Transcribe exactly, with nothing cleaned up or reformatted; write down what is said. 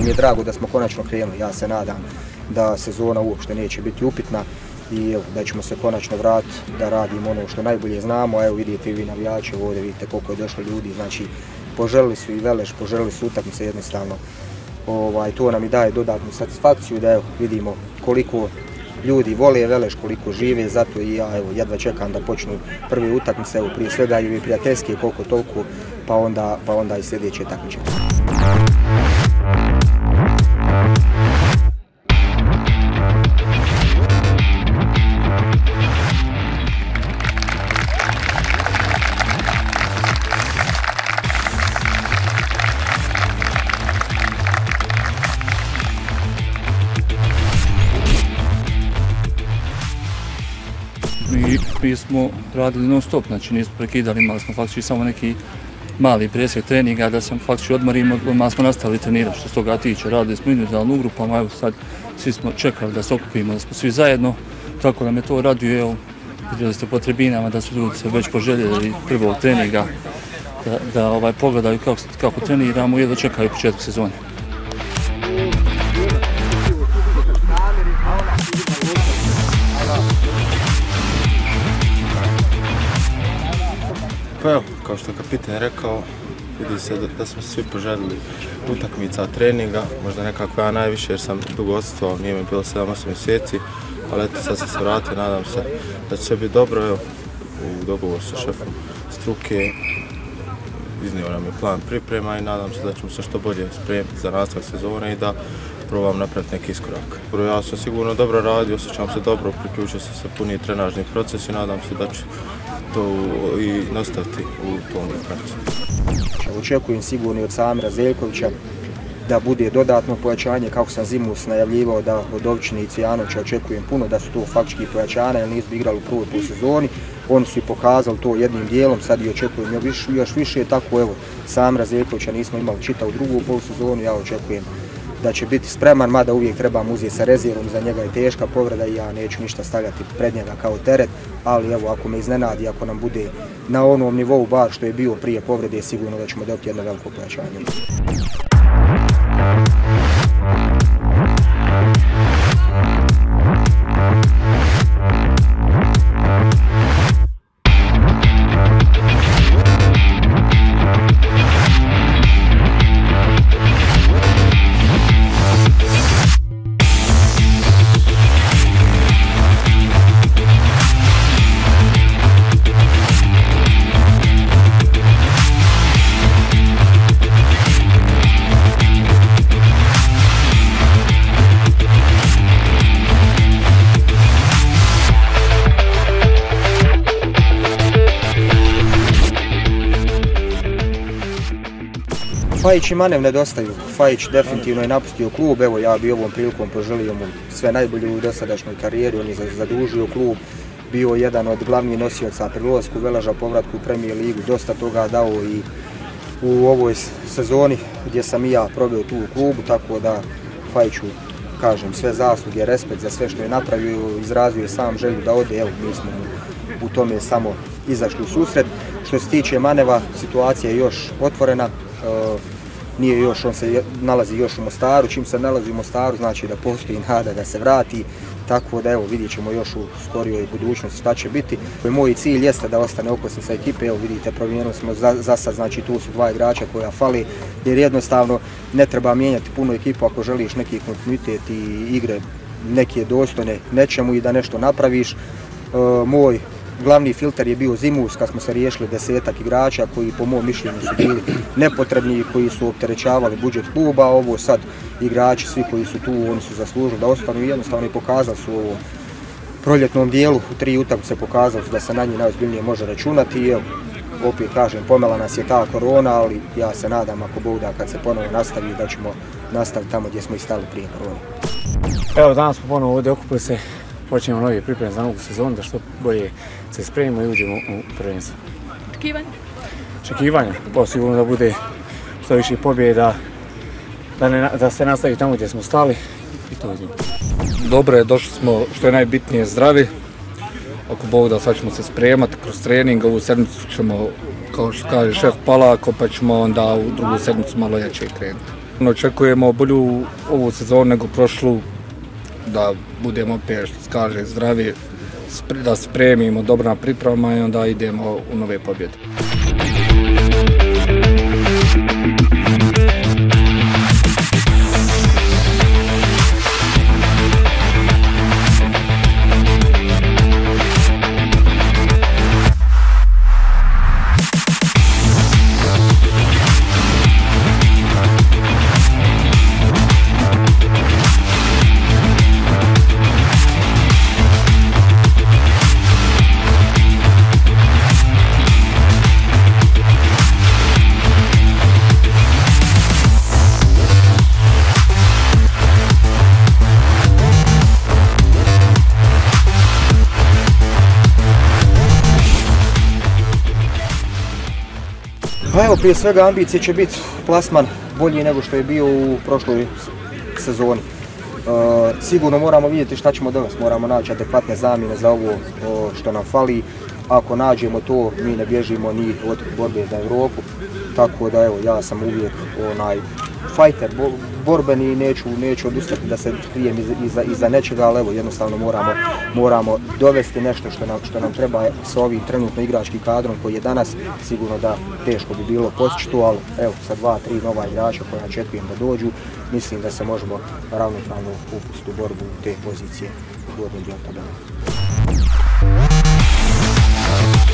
je drago da smo konačno krenuli. Ja se nadam da sezona uopšte neće biti upitna i evo, da ćemo se konačno vratiti da radimo ono što najbolje znamo. Evo vidite i vi navijači ovdje, vidite koliko je došlo ljudi, znači poželili su i Veleš, poželili su utakmice jednostavno. Ovaj, to nam i daje dodatnu satisfakciju da evo, vidimo koliko ljudi vole Veleš, koliko žive, zato i ja evo, jedva čekam da počnu prve utakmice, evo, prije svega i prijateljske koliko toliko, pa onda, pa onda i sljedeće takmičenje. Mi, mi smo radili non stop, znači nismo prekidali, imali smo faktički samo neki mali presjek treninga da se faktički odmorimo, odmah smo nastavili trenirati što se toga tiče. Radili smo individualno u grupama, evo sad svi smo čekali da se okupimo, da smo svi zajedno, tako da me to raduje. Evo, vidjeli ste po tribinama da su ljudi se već poželjeli prvog treninga, da, da ovaj, pogledaju kako, kako treniramo i da čekaju početak sezone. Pa evo, kao što je kapitan rekao, vidi se da, da smo svi poželjeli utakmica, treninga, možda nekako ja najviše jer sam dugo odsustvovao, nije mi bilo sedam osam mjeseci, ali eto sad sam se vratio, nadam se da će biti dobro, evo, u dogovoru sa šefom struke, iznio nam je plan priprema i nadam se da ćemo se što bolje spremiti za nastavak sezone i da probam napraviti neki iskorak. Ja sam sigurno dobro radio, osjećam se dobro, priključio sam se puni trenažni proces i nadam se da ću to i nastaviti u tom pravcu. Očekujem sigurno od Samira Zeljkovića da bude dodatno pojačanje, kako sam zimus najavljivao da od Ovčine i Cvijanovića očekujem puno, da su to faktički pojačanja jer nisu igrali u prvoj polusezoni. Oni su i pokazali to jednim dijelom, sad i očekujem još, još više, tako evo Samira Zeljkovića nismo imali čitavu drugu polusezonu, ja očekujem da će biti spreman, mada uvijek trebam uzeti sa rezervom, za njega je teška povreda i ja neću ništa stavljati pred njega kao teret, ali evo ako me iznenadi, ako nam bude na onom nivou bar što je bio prije povrede, sigurno da ćemo dobiti jedno veliko pojačanje. Fajić i Manev nedostaju. Fajić definitivno je napustio klub, evo ja bi ovom prilikom poželio mu sve najbolje u dosadašnjoj karijeri, on je zadužio klub, bio jedan od glavnih nosioca pri ulasku Veleža, povratku u Premier ligu, dosta toga dao i u ovoj sezoni gdje sam i ja probio tu u klubu, tako da Fajiću kažem sve zasluge, respekt za sve što je napravio, izrazio je sam želju da ode, evo mi smo u tome samo izašli u susret. Što se tiče Maneva, situacija je još otvorena. Uh, nije još, on se nalazi još u Mostaru, čim se nalazi u Mostaru znači da postoji nada da se vrati, tako da evo vidjet ćemo još u skorijoj budućnosti šta će biti. Moj cilj jeste da ostane okosnica ekipe, evo vidite promijenili smo za, za sad, znači tu su dva igrača koja fali, jer jednostavno ne treba mijenjati puno ekipu ako želiš neki kontinuitet i igre neke dostojne nečemu i da nešto napraviš. Uh, moj glavni filter je bio zimus kad smo se riješili desetak igrača koji po mom mišljenju su bili nepotrebni i koji su opterećavali budžet kluba. Ovo sad igrači, svi koji su tu, oni su zaslužili da ostanu i jednostavno i pokazali su u ovom proljetnom dijelu, u tri utakmice pokazali su da se na njih najozbiljnije može računati. I evo, opet kažem, pomela nas je ta korona, ali ja se nadam ako Bog da kad se ponovo nastavi da ćemo nastaviti tamo gdje smo i stali prije korone. Evo danas smo ponovo ovdje okupili se. Počnemo novi pripreme za novu sezonu, da što bolje se spremimo i uđemo u prvenstvo. Očekivanja? Očekivanja? Pa sigurno da bude što više pobjeda, da, ne, da se nastavi tamo gdje smo stali i to vidimo. Dobro je, došli smo što je najbitnije zdravi. Ako Bog da sad ćemo se spremati kroz trening, ovu sedmicu ćemo, kao što kaže šef, palako, pa ćemo onda u drugu sedmicu malo jače krenuti. Očekujemo bolju ovu sezonu nego prošlu, da budemo opet, što se kaže, zdravi, da spremimo dobro na pripremama i onda idemo u nove pobjede. Pa evo, prije svega ambicije će biti plasman bolji nego što je bio u prošloj sezoni. E, sigurno moramo vidjeti šta ćemo dovesti, moramo naći adekvatne zamjene za ovo o, što nam fali. Ako nađemo to, mi ne bježimo ni od borbe za Europu. Tako da evo, ja sam uvijek onaj fajter, bo, borbeni i neću, neću odustati da se krijem iza, iza, iza nečega, ali evo, jednostavno moramo, moramo dovesti nešto što nam, što nam treba sa ovim trenutno igračkim kadrom koji je danas. Sigurno da teško bi bilo postići to, ali evo, sa dva, tri nova igrača koja očekujem da dođu, mislim da se možemo ravnopravno upustiti u borbu u te pozicije u gornjem dijelu tabele.